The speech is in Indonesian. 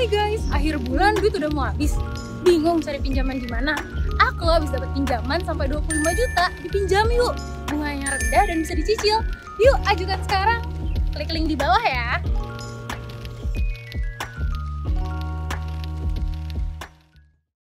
Hai guys, akhir bulan duit udah mau habis. Bingung cari pinjaman di mana? Aku habis dapat pinjaman sampai 25 juta. Dipinjam yuk. Bunganya rendah dan bisa dicicil. Yuk, ajukan sekarang. Klik link di bawah ya.